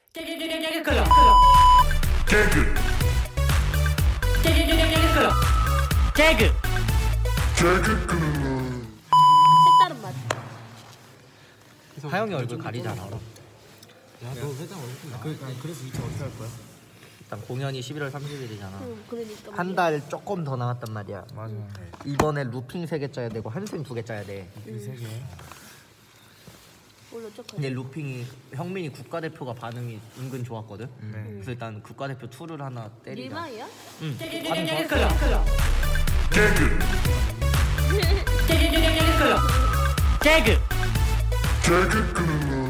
색다른 맛. 하영이 얼굴 가리잖아. 야, 너 회장 얼굴 그래서 2차 어떻게 할 거야? 일단 공연이 11월 30일이잖아. 그러니까. 한 달 조금 더 남았단 말이야. 맞아. 이번에 루핑 3개 짜야 되고 한승 2개 짜야 돼. 이 3개. 원래 조금. 근데 루핑이 형민이 국가대표가 반응이 은근 좋았거든. 그래서 일단 국가대표 2를 하나 때리자. 일마이야? 응. 반응 좋았어. 개그